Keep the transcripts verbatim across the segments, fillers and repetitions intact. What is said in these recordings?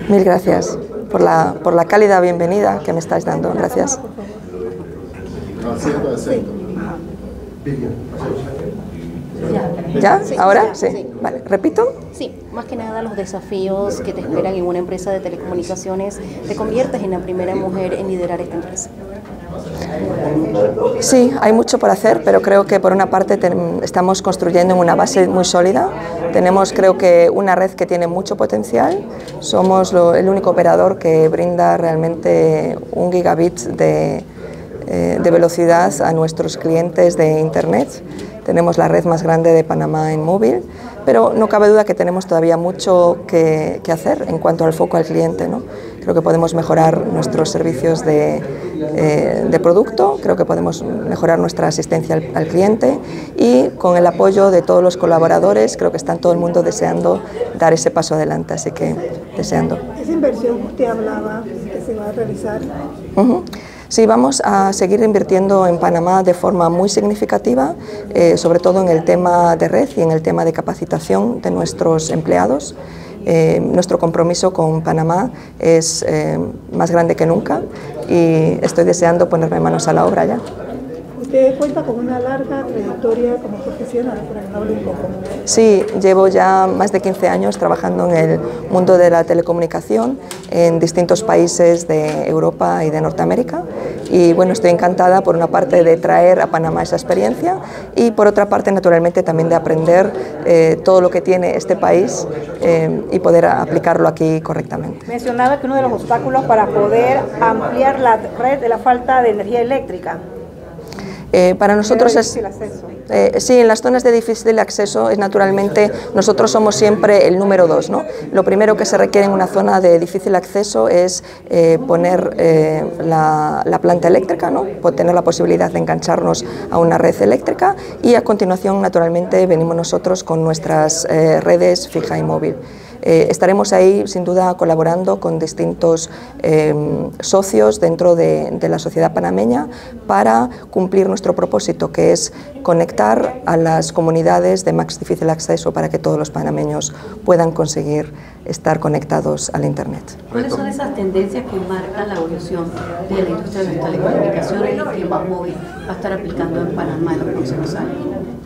Mil gracias por la, por la cálida bienvenida que me estáis dando. Gracias. ¿Ya? ¿Ahora? Sí. Vale. ¿Repito? Sí, más que nada los desafíos que te esperan en una empresa de telecomunicaciones. Te conviertes en la primera mujer en liderar esta empresa. Sí, hay mucho por hacer, pero creo que por una parte estamos construyendo una base muy sólida. Tenemos, creo que, una red que tiene mucho potencial. Somos lo, el único operador que brinda realmente un gigabit de, eh, de velocidad a nuestros clientes de Internet. Tenemos la red más grande de Panamá en móvil, pero no cabe duda que tenemos todavía mucho que, que hacer en cuanto al foco al cliente, ¿no? Creo que podemos mejorar nuestros servicios de, eh, de producto, creo que podemos mejorar nuestra asistencia al, al cliente y con el apoyo de todos los colaboradores creo que está todo el mundo deseando dar ese paso adelante, así que deseando. Esa inversión que usted hablaba que se va a realizar. Uh-huh. Sí, vamos a seguir invirtiendo en Panamá de forma muy significativa, eh, sobre todo en el tema de red y en el tema de capacitación de nuestros empleados. Eh, nuestro compromiso con Panamá es eh, más grande que nunca y estoy deseando ponerme manos a la obra ya. Usted cuenta con una larga trayectoria como profesional, para que hable un poco. Sí, llevo ya más de quince años trabajando en el mundo de la telecomunicación en distintos países de Europa y de Norteamérica y bueno, estoy encantada por una parte de traer a Panamá esa experiencia y por otra parte naturalmente también de aprender eh, todo lo que tiene este país eh, y poder aplicarlo aquí correctamente. Mencionaba que uno de los obstáculos para poder ampliar la red es la falta de energía eléctrica. Eh, para nosotros es, eh, sí, en las zonas de difícil acceso es naturalmente, nosotros somos siempre el número dos, ¿no? Lo primero que se requiere en una zona de difícil acceso es eh, poner eh, la, la planta eléctrica, ¿no? Tener la posibilidad de engancharnos a una red eléctrica y a continuación naturalmente venimos nosotros con nuestras eh, redes fija y móvil. Eh, estaremos ahí sin duda colaborando con distintos eh, socios dentro de, de la sociedad panameña para cumplir nuestro propósito, que es conectar a las comunidades de más difícil acceso para que todos los panameños puedan conseguir estar conectados al Internet. ¿Cuáles son esas tendencias que marcan la evolución de la industria de las telecomunicaciones y que más móvil va a estar aplicando en Panamá en los próximos años?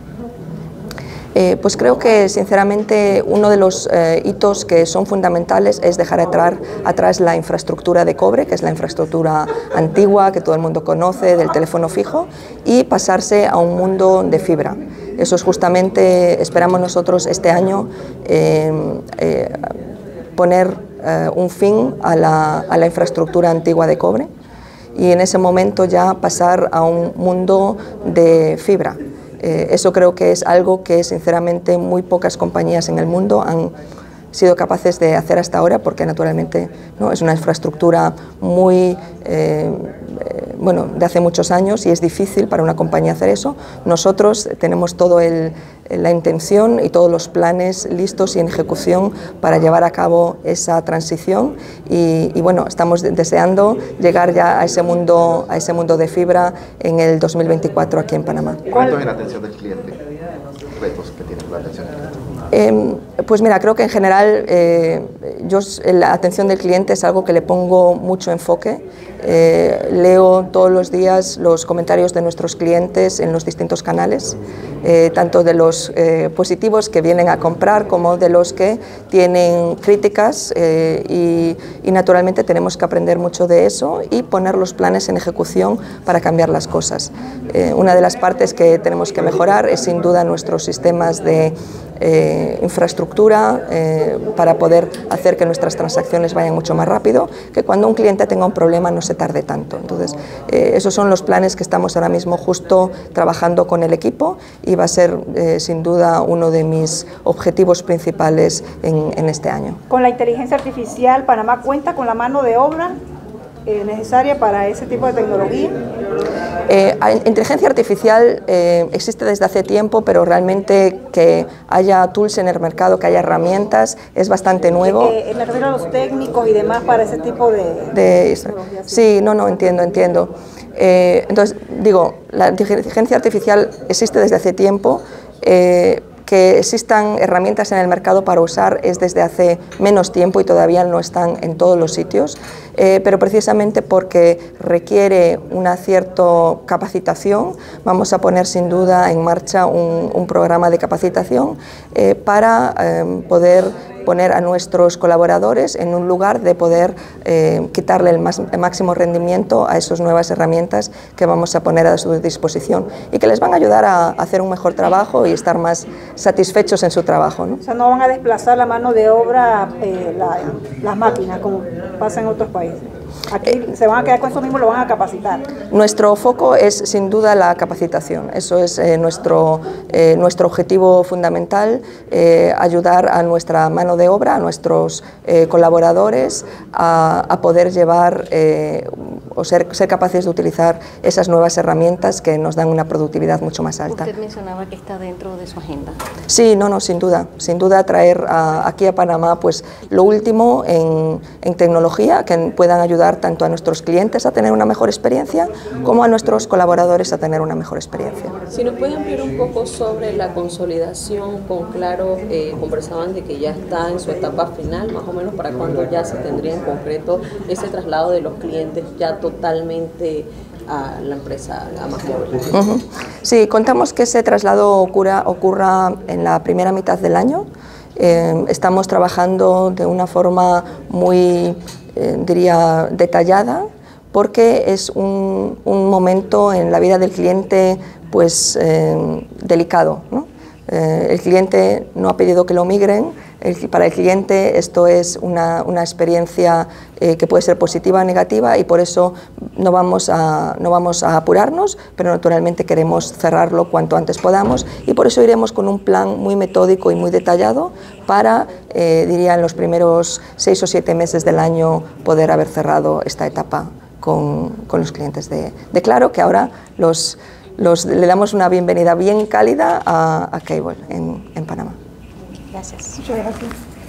Eh, pues creo que sinceramente uno de los eh, hitos que son fundamentales es dejar atrás, atrás la infraestructura de cobre, que es la infraestructura antigua que todo el mundo conoce del teléfono fijo, y pasarse a un mundo de fibra. Eso es justamente, esperamos nosotros este año, eh, eh, poner eh, un fin a la, a la infraestructura antigua de cobre y en ese momento ya pasar a un mundo de fibra. Eh, eso creo que es algo que sinceramente muy pocas compañías en el mundo han sido capaces de hacer hasta ahora, porque naturalmente no es una infraestructura muy eh, eh, bueno, de hace muchos años y es difícil para una compañía hacer eso. Nosotros tenemos toda la intención y todos los planes listos y en ejecución para llevar a cabo esa transición y, y bueno, estamos deseando llegar ya a ese mundo, a ese mundo de fibra en el dos mil veinticuatro aquí en Panamá. ¿Retos en la atención del cliente? ¿Retos que tiene la atención del cliente? Eh, pues mira, creo que en general eh, yo la atención del cliente es algo que le pongo mucho enfoque. Eh, leo todos los días los comentarios de nuestros clientes en los distintos canales, eh, tanto de los eh, positivos que vienen a comprar como de los que tienen críticas eh, y, y naturalmente tenemos que aprender mucho de eso y poner los planes en ejecución para cambiar las cosas. Eh, una de las partes que tenemos que mejorar es sin duda nuestros sistemas de Eh, infraestructura eh, para poder hacer que nuestras transacciones vayan mucho más rápido, que cuando un cliente tenga un problema no se tarde tanto. Entonces, eh, esos son los planes que estamos ahora mismo justo trabajando con el equipo y va a ser eh, sin duda uno de mis objetivos principales en, en este año. Con la inteligencia artificial, ¿Panamá cuenta con la mano de obra eh, necesaria para ese tipo de tecnología? Eh, inteligencia artificial eh, existe desde hace tiempo, pero realmente que haya tools en el mercado, que haya herramientas, es bastante nuevo. Eh, me refiero a los técnicos y demás para ese tipo de... de sí, no, no, entiendo, entiendo. Eh, entonces, digo, la inteligencia artificial existe desde hace tiempo. Eh, Que existan herramientas en el mercado para usar es desde hace menos tiempo y todavía no están en todos los sitios, eh, pero precisamente porque requiere una cierta capacitación, vamos a poner sin duda en marcha un, un programa de capacitación eh, para eh, poder poner a nuestros colaboradores en un lugar de poder eh, quitarle el, más, el máximo rendimiento a esas nuevas herramientas que vamos a poner a su disposición y que les van a ayudar a, a hacer un mejor trabajo y estar más satisfechos en su trabajo, ¿no? O sea, no van a desplazar la mano de obra, eh, la, las máquinas, como pasa en otros países. Aquí eh, se van a quedar con eso mismo, lo van a capacitar. Nuestro foco es sin duda la capacitación, eso es eh, nuestro, eh, nuestro objetivo fundamental, eh, ayudar a nuestra mano de obra, a nuestros eh, colaboradores a, a poder llevar eh, o ser, ser capaces de utilizar esas nuevas herramientas que nos dan una productividad mucho más alta. Usted mencionaba que está dentro de su agenda. Sí, no, no, sin duda, sin duda traer a, aquí a Panamá pues lo último en, en tecnología que puedan ayudar tanto a nuestros clientes a tener una mejor experiencia como a nuestros colaboradores a tener una mejor experiencia. Si nos puede ampliar un poco sobre la consolidación con Claro, eh, conversaban de que ya está en su etapa final, más o menos para cuándo ya se tendría en concreto ese traslado de los clientes ya totalmente a la empresa a MásMóvil. Uh-huh. Sí, contamos que ese traslado ocurra, ocurra en la primera mitad del año. Eh, estamos trabajando de una forma muy, eh, diría, detallada, porque es un, un momento en la vida del cliente pues, eh, delicado, ¿no? Eh, el cliente no ha pedido que lo migren, el, para el cliente esto es una, una experiencia eh, que puede ser positiva o negativa y por eso no vamos, a, no vamos a apurarnos, pero naturalmente queremos cerrarlo cuanto antes podamos y por eso iremos con un plan muy metódico y muy detallado para, eh, diría, en los primeros seis o siete meses del año poder haber cerrado esta etapa con, con los clientes de, de Claro, que ahora los Los, le damos una bienvenida bien cálida a, a Cable en, en Panamá. Gracias. Muchas gracias.